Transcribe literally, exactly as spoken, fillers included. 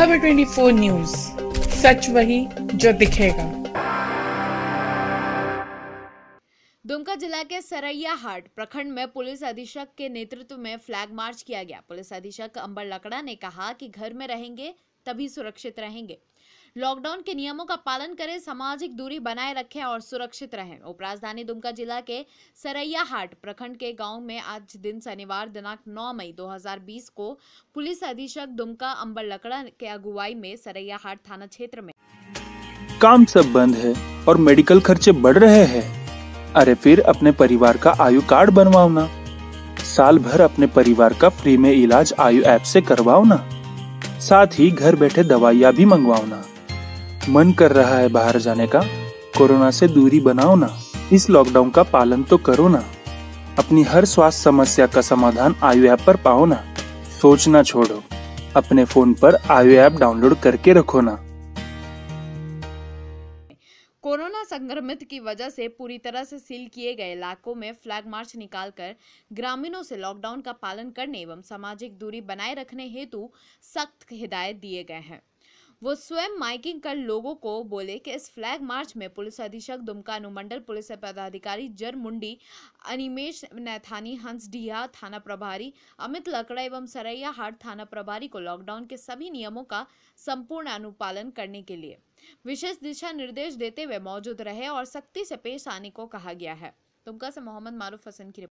खबर चौबीस न्यूज, सच वही जो दिखेगा। दुमका जिला के सरैयाहाट प्रखंड में पुलिस अधीक्षक के नेतृत्व में फ्लैग मार्च किया गया। पुलिस अधीक्षक अंबर लकड़ा ने कहा कि घर में रहेंगे तभी सुरक्षित रहेंगे, लॉकडाउन के नियमों का पालन करें, सामाजिक दूरी बनाए रखें और सुरक्षित रहें। उपराजधानी दुमका जिला के सरैयाहाट प्रखंड के गांव में आज दिन शनिवार दिनांक नौ मई दो हज़ार बीस को पुलिस अधीक्षक दुमका अंबर लकड़ा के अगुवाई में सरैयाहाट थाना क्षेत्र में काम सब बंद है और मेडिकल खर्चे बढ़ रहे हैं। अरे फिर अपने परिवार का आयु कार्ड बनवाओ ना, साल भर अपने परिवार का फ्री में इलाज आयु ऐप से करवाओ ना, साथ ही घर बैठे दवाइयाँ भी मंगवाओ ना। मन कर रहा है बाहर जाने का, कोरोना से दूरी बनाओ ना, इस लॉकडाउन का पालन तो करो ना। अपनी हर स्वास्थ्य समस्या का समाधान आयु ऐप पर पाओ ना। सोचना छोड़ो, अपने फोन पर आयु ऐप डाउनलोड करके रखो ना। कोरोना संक्रमित की वजह से पूरी तरह से सील किए गए इलाकों में फ्लैग मार्च निकालकर ग्रामीणों से लॉकडाउन का पालन करने एवं सामाजिक दूरी बनाए रखने हेतु सख्त हिदायत दिए गए हैं। वो स्वयं माइकिंग कर लोगों को बोले कि इस फ्लैग मार्च में पुलिस अधीक्षक दुमका अनुमंडल पुलिस पदाधिकारी जर मुंडी, अनिमेश नैथानी, हंस डिहा थाना प्रभारी अमित लकड़ा एवं सरैयाहाट थाना प्रभारी को लॉकडाउन के सभी नियमों का संपूर्ण अनुपालन करने के लिए विशेष दिशा निर्देश देते हुए मौजूद रहे और सख्ती से पेश आने को कहा गया है। दुमका से मोहम्मद मारूफ हसन की